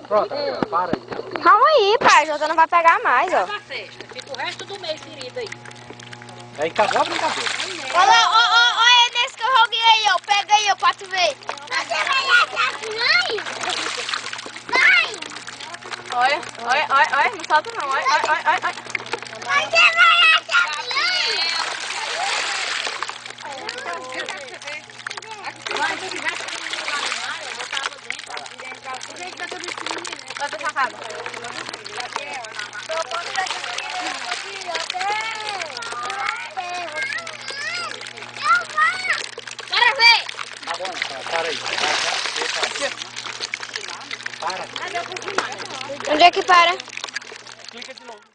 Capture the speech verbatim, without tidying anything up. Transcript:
Pronto, agora, para aí. Calma aí, pai. Já não vai pegar mais, ó. Acaba a festa. Fica o resto do mês ferido aí. Aí acabou a brincadeira. Olha, ó, ó, olha nesse que eu joguei aí, ó. Pega aí, ó, pra tu ver. Você vai achar que mãe? Mãe! Olha, olha, olha, olha. Não solta não. Olha, olha, olha, olha. Você vai achar que mãe? Vai pra sua casa. Bora ver! Tá bom, então, para aí. Para. Para. Onde é que para? Clica de novo.